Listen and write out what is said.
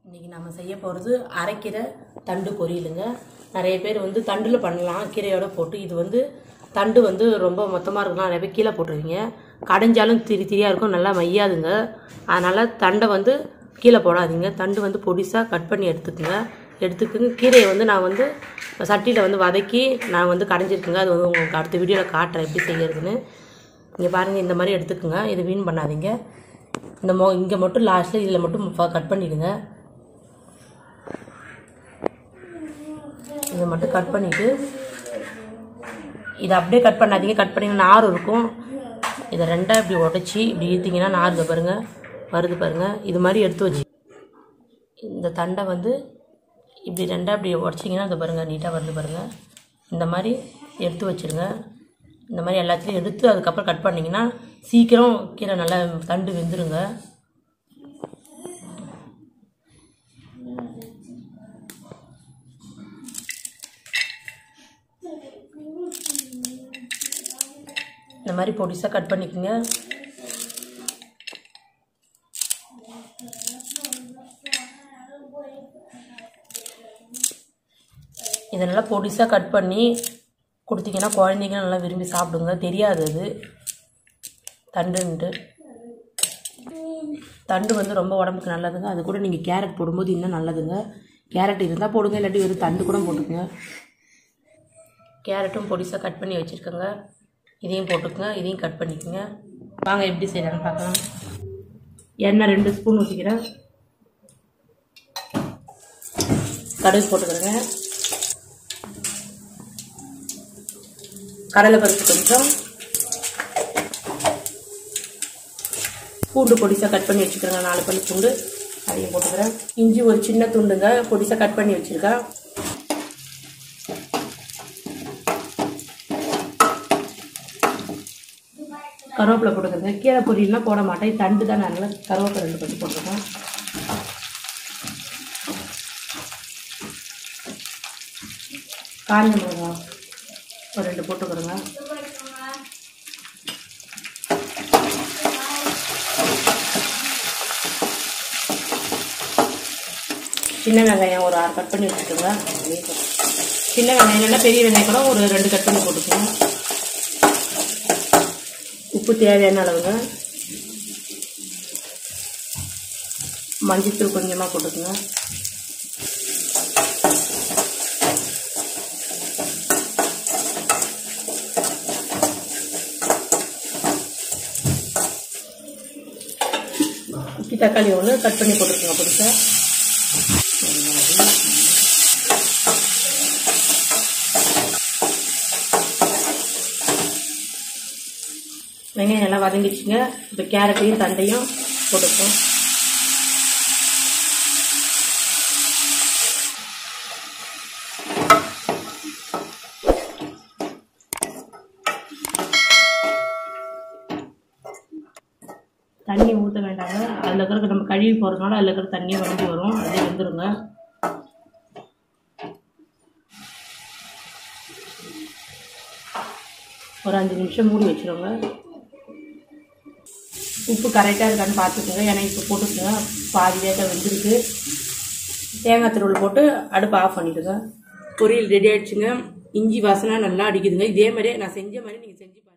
இன்னைக்கு நம்ம செய்ய போகிறது அரைக்கீரை தண்டு பொரியலுங்க. நிறைய பேர் வந்து தண்டில் பண்ணலாம் கீரையோட போட்டு. இது வந்து தண்டு வந்து ரொம்ப மொத்தமாக இருக்குன்னா நிறைய பேர் கீழே போட்டுருவீங்க. கடைஞ்சாலும் திரியாக இருக்கும், நல்லா மையாதுங்க. அதனால் தண்டை வந்து கீழே போடாதீங்க. தண்டு வந்து பொடிசாக கட் பண்ணி எடுத்துக்குங்க. கீரையை வந்து நான் வந்து சட்டியில் வந்து வதக்கி நான் வந்து கடைஞ்சிருக்குங்க. அது வந்து உங்களுக்கு அடுத்த வீடியோவில் காட்டுறேன் எப்படி செய்கிறதுன்னு. இங்கே பாருங்கள், இந்த மாதிரி எடுத்துக்குங்க. இது வீண் பண்ணாதீங்க. இங்கே மட்டும் லாஸ்ட்டில் இதில் மட்டும் கட் பண்ணிவிடுங்க. இதை மட்டும் கட் பண்ணிவிட்டு இதை அப்படியே கட் பண்ணாதீங்க. கட் பண்ணிங்கன்னா நார் இருக்கும். இதை ரெண்டாக இப்படி உடச்சி இப்படி இழுத்திங்கன்னா நார் இதை பாருங்கள் வருது பாருங்கள். இது மாதிரி எடுத்து வச்சு இந்த தண்டை வந்து இப்படி ரெண்டாக இப்படி உடச்சிங்கன்னா இதை பாருங்கள் நீட்டாக வருது பாருங்கள். இந்த மாதிரி எடுத்து வச்சுருங்க. இந்த மாதிரி எல்லாத்தையும் எடுத்து அதுக்கப்புறம் கட் பண்ணிங்கன்னா சீக்கிரம் கீரை நல்லா தண்டு வெந்துருங்க. இந்த மாதிரி பொடிசாக கட் பண்ணிக்கோங்க. இதை நல்லா பொடிசாக கட் பண்ணி கொடுத்தீங்கன்னா குழந்தைங்க நல்லா விரும்பி சாப்பிடுங்க. தெரியாது அது தண்டுன்ட்டு. தண்டு வந்து ரொம்ப உடம்புக்கு நல்லதுங்க. அது கூட நீங்கள் கேரட் போடும்போது இன்னும் நல்லதுங்க. கேரட் இருந்தால் போடுங்க, இல்லாட்டி வெறும் தண்டு கூட போட்டுக்குங்க. கேரட்டும் பொடிசாக கட் பண்ணி வச்சுருக்கோங்க. இதையும் போட்டுக்குங்க. இதையும் கட் பண்ணிக்கோங்க. வாங்க எப்படி செய்யலான்னு பார்க்கலாம். எண்ணெய் 2 ஸ்பூன் ஊற்றிக்கிறேன். கடுகு போட்டுக்கிறேங்க. கடலைப்பருப்பு கொஞ்சம், பூண்டு பொடிசாக கட் பண்ணி வச்சுக்கிறேங்க. 4 பல்லு பூண்டு அதையும் போட்டுக்கிறேன். இஞ்சி ஒரு சின்ன துண்டுங்க பொடிசாக கட் பண்ணி வச்சுருக்கேன். கருவேப்பிலை போட்டுக்கிறேங்க. கீரை பொரியல்லாம் போட மாட்டேன், தண்டு தான் நல்லா கருவேப்பிலை 2 பட்டு போட்டுருக்கேன். காஞ்ச மிளகாய் ஒரு 2 போட்டுக்கிறேங்க. சின்ன வெங்காயம் ஒரு 6 கட் பண்ணி வச்சுக்கோங்க. சின்ன வெங்காயம் இல்லைன்னா பெரிய வெங்காயம் கூட ஒரு 2 கட் பண்ணி போட்டுக்கோங்க. உப்பு தேவையான அளவுங்க. மஞ்சத்தூள் கொஞ்சமாக போட்டுக்கோங்க. தக்காளி ஒன்று கட் பண்ணி போட்டுக்கோங்க பொடிசா. வெங்காயம் நல்லா வதங்கிடுச்சுங்க. இப்போ கேரட்டையும் தண்டையும் போட்டுப்போம். தண்ணி ஊற்ற வேண்டாங்க. அதில் இருக்கிற நம்ம கழுவி போகிறதுனால அதில் இருக்கிற தண்ணியை வறண்டு வரும், அதே வந்துடுங்க. ஒரு 5 நிமிஷம் மூடி வச்சுருங்க. உப்பு கரெக்டாக இருக்கான்னு பார்த்துக்கோங்க. ஏன்னா இப்போ போட்டுக்கோங்க, பாதி வேக வெந்திருக்கு. தேங்காய் துருவல் போட்டு அடுப்பு ஆஃப் பண்ணிவிடுங்க. பொரியல் ரெடி ஆகிடுச்சுங்க. இஞ்சி வாசனை நல்லா அடிக்குதுங்க. இதே மாதிரியே நான் செஞ்ச மாதிரி நீங்கள் செஞ்சு பாருங்கள்.